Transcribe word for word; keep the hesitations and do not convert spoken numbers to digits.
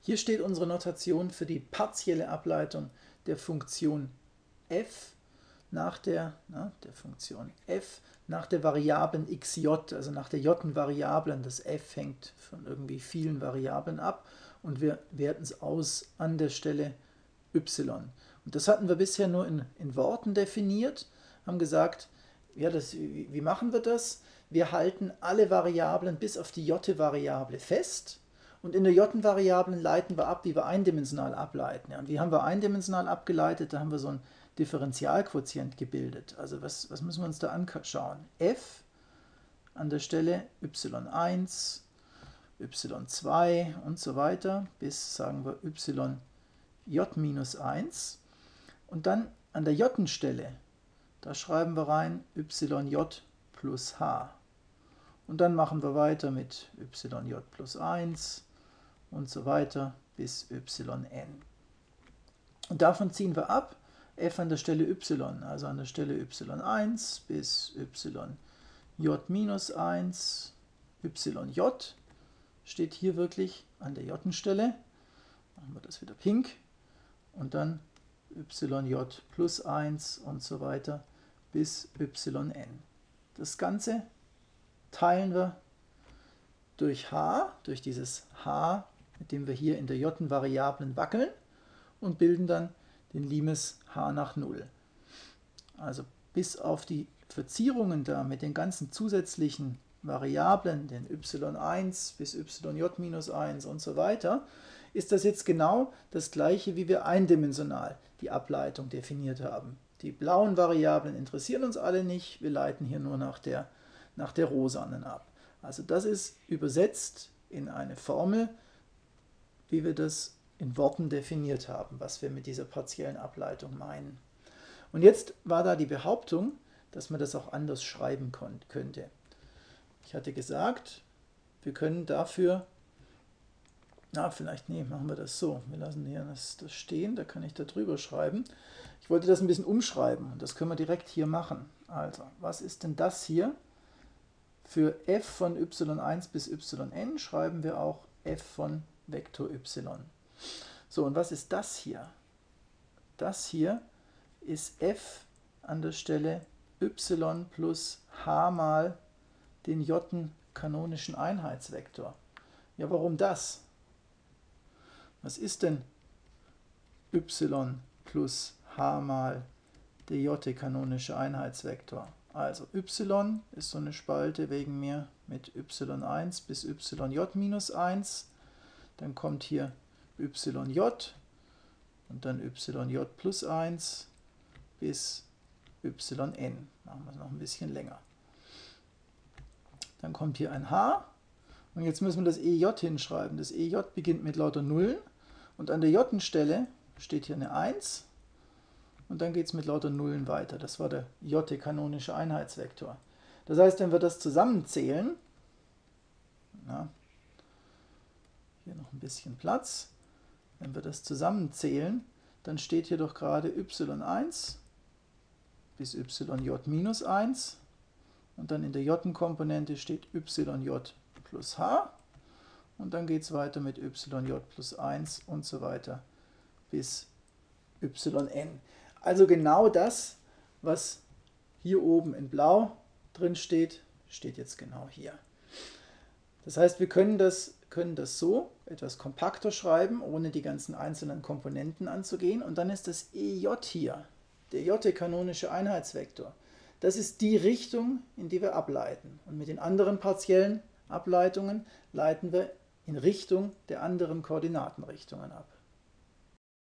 Hier steht unsere Notation für die partielle Ableitung der Funktion f nach der, na, der Funktion f nach der Variablen xj, also nach der j-Variablen. Das f hängt von irgendwie vielen Variablen ab und wir werten es aus an der Stelle y. Und das hatten wir bisher nur in, in Worten definiert, haben gesagt, ja, das, wie, wie machen wir das? Wir halten alle Variablen bis auf die j-Variable fest. Und in der j-Variablen leiten wir ab, wie wir eindimensional ableiten. Ja, und wie haben wir eindimensional abgeleitet? Da haben wir so ein Differentialquotient gebildet. Also was, was müssen wir uns da anschauen? F an der Stelle y eins, y zwei und so weiter bis, sagen wir, yj minus eins. Und dann an der j-Stelle, da schreiben wir rein yj plus h. Und dann machen wir weiter mit yj plus eins und so weiter bis yn. Und davon ziehen wir ab f an der Stelle y, also an der Stelle y eins bis yj minus eins, yj steht hier wirklich an der j-Stelle, machen wir das wieder pink, und dann yj plus eins und so weiter bis yn. Das Ganze teilen wir durch h, durch dieses h, mit dem wir hier in der j-Variablen wackeln, und bilden dann den Limes h nach null. Also bis auf die Verzierungen da mit den ganzen zusätzlichen Variablen, den y eins bis yj minus eins und so weiter, ist das jetzt genau das gleiche, wie wir eindimensional die Ableitung definiert haben. Die blauen Variablen interessieren uns alle nicht, wir leiten hier nur nach der, nach der rosanen ab. Also das ist übersetzt in eine Formel, wie wir das in Worten definiert haben, was wir mit dieser partiellen Ableitung meinen. Und jetzt war da die Behauptung, dass man das auch anders schreiben könnte. Ich hatte gesagt, wir können dafür, na vielleicht, nee, machen wir das so, wir lassen hier das, das stehen, da kann ich da drüber schreiben. Ich wollte das ein bisschen umschreiben und das können wir direkt hier machen. Also, was ist denn das hier? Für f von y eins bis yn schreiben wir auch f von Vektor y. So, und was ist das hier? Das hier ist f an der Stelle y plus h mal den j-kanonischen Einheitsvektor. Ja, warum das? Was ist denn y plus h mal der j-kanonische Einheitsvektor? Also y ist so eine Spalte wegen mir mit y eins bis yj minus eins. Dann kommt hier yj und dann yj plus eins bis yn. Machen wir es noch ein bisschen länger. Dann kommt hier ein h und jetzt müssen wir das ej hinschreiben. Das ej beginnt mit lauter Nullen und an der j-Stelle steht hier eine eins und dann geht es mit lauter Nullen weiter. Das war der j-kanonische Einheitsvektor. Das heißt, wenn wir das zusammenzählen, na, hier noch ein bisschen Platz. Wenn wir das zusammenzählen, dann steht hier doch gerade y eins bis yj minus eins und dann in der j-Komponente steht yj plus h und dann geht es weiter mit yj plus eins und so weiter bis yn. Also genau das, was hier oben in blau drin steht, steht jetzt genau hier. Das heißt, wir können das, können das so etwas kompakter schreiben, ohne die ganzen einzelnen Komponenten anzugehen. Und dann ist das ej hier, der j-kanonische Einheitsvektor. Das ist die Richtung, in die wir ableiten. Und mit den anderen partiellen Ableitungen leiten wir in Richtung der anderen Koordinatenrichtungen ab.